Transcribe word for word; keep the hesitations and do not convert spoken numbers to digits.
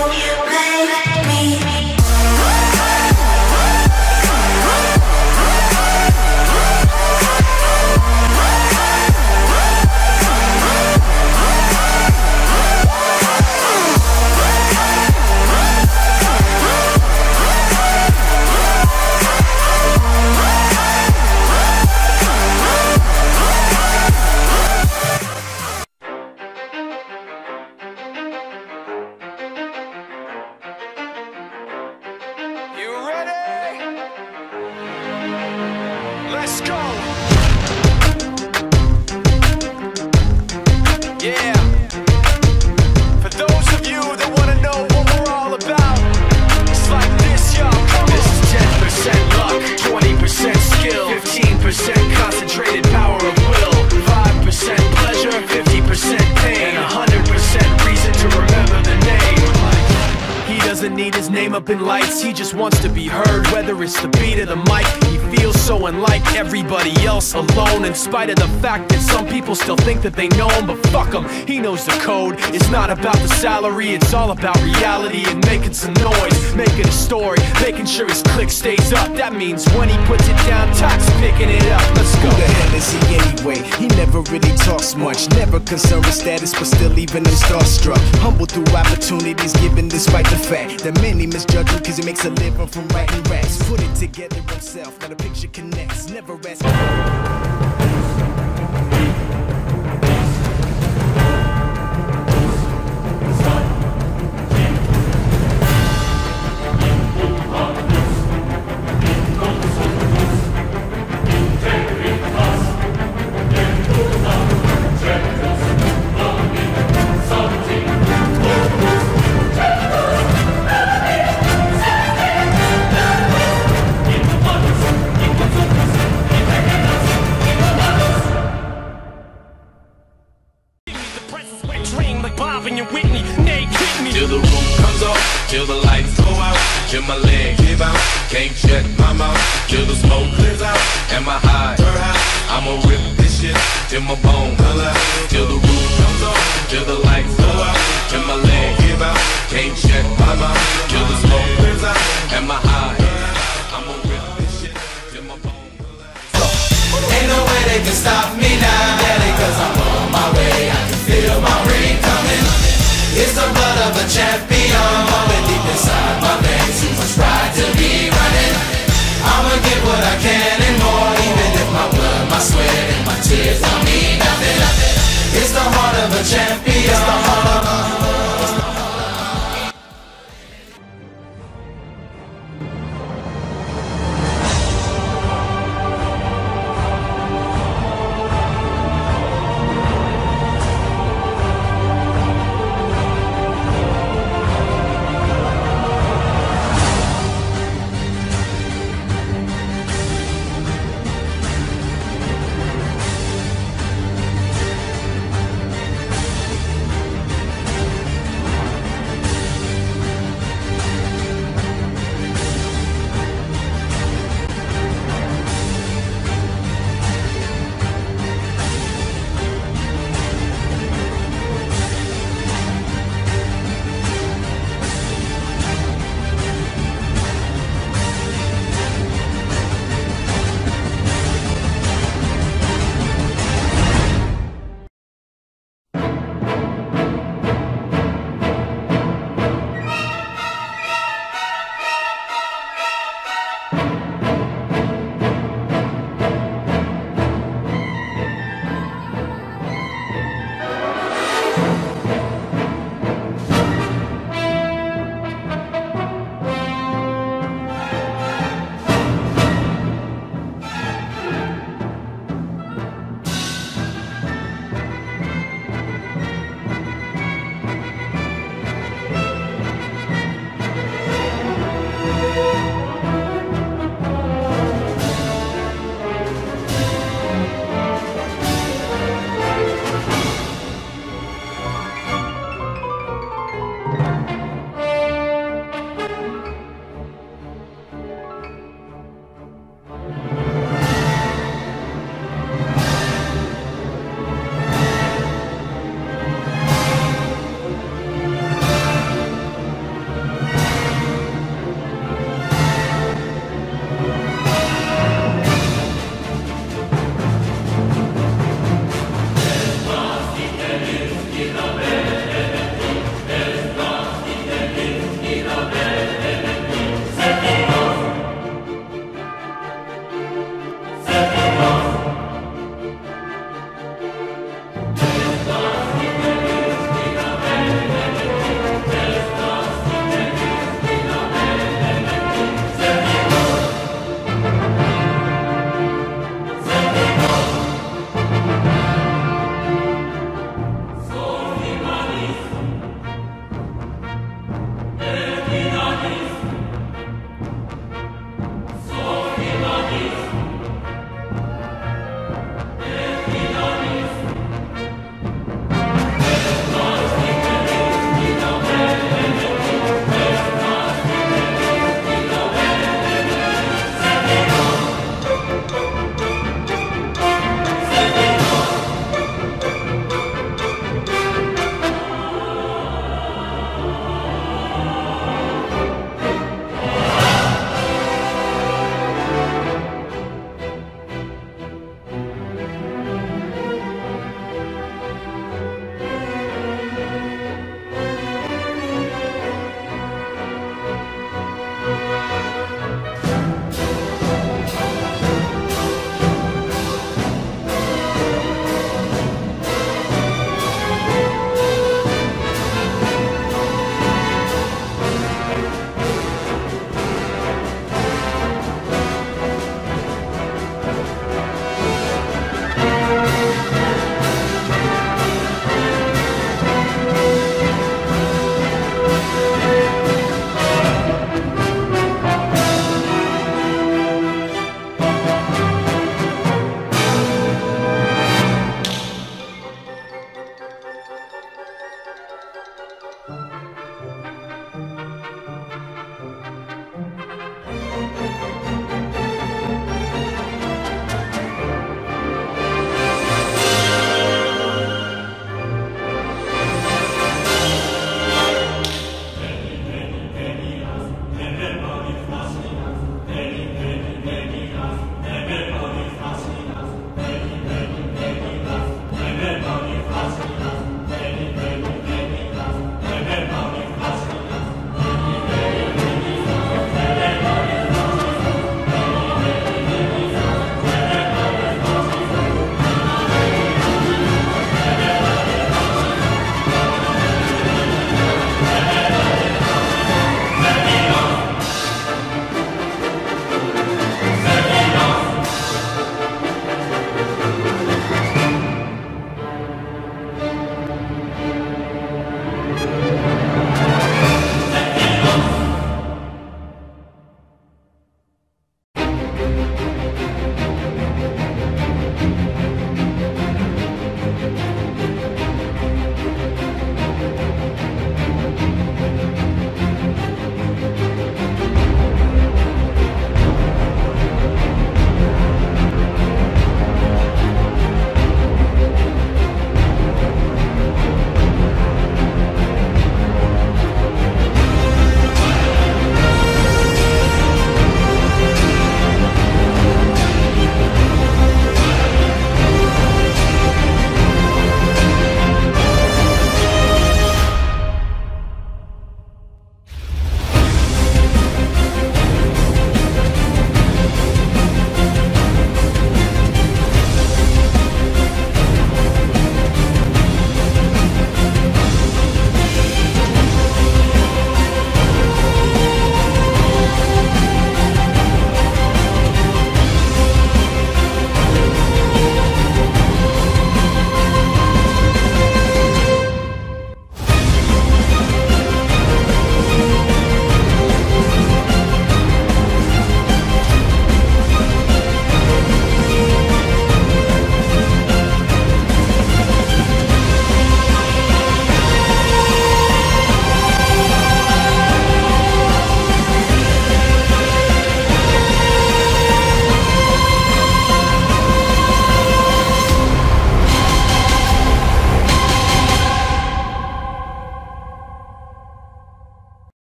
Let's go! Yeah. For those of you that want to know what we're all about, it's like this, y'all. This is ten percent luck, twenty percent skill, fifteen percent concentrated power of will, five percent pleasure, fifty percent pain, and one hundred percent reason to remember the name. He doesn't need his name up in lights, he just wants to be heard, whether it's the beat of the mic. He feels so unlike everybody else, alone, in spite of the fact that some people still think that they know him. But fuck him, he knows the code. It's not about the salary, it's all about reality and making some noise, making a story, making sure his click stays up. That means when he puts it down, Tox picking it up. Let's go. Who the hell is he anyway? He never really talks much, never concerned with status, but still leaving him starstruck. Humble through opportunities given despite the fact that many misjudge him cause he makes a living from writing raps. Put it together himself, now the picture connects, never ask. Till the roof comes off, till the lights go out, till my leg give out, can't shut my mouth, till the smoke clears out, and my high, I'ma rip this shit, till my bone pull out, till the roof comes off, till the lights go out, till my leg give out, can't shut my mouth, till the smoke clears out, and my high, I'ma rip this shit, till my bone pull out. Ain't no way they can stop me now, daddy, cause I'm on my way, I can feel my ring coming. It's the blood of a champion.